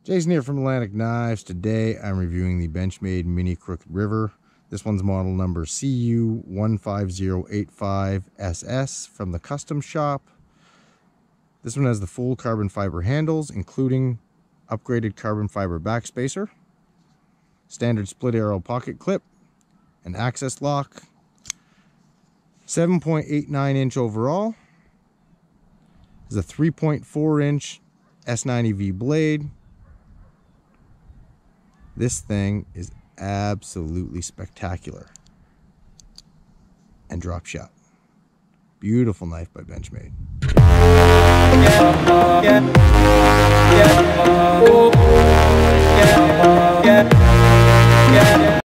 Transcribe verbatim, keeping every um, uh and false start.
Jason here from Atlantic Knives. Today I'm reviewing the Benchmade Mini Crooked River. This one's model number C U one five zero eight five S S from the custom shop. This one has the full carbon fiber handles, including upgraded carbon fiber backspacer, standard split arrow pocket clip, an access lock, seven point eight nine inch overall. There's a three point four inch S ninety V blade. This thing is absolutely spectacular and drop shot. Beautiful knife by Benchmade. Yeah, yeah, yeah.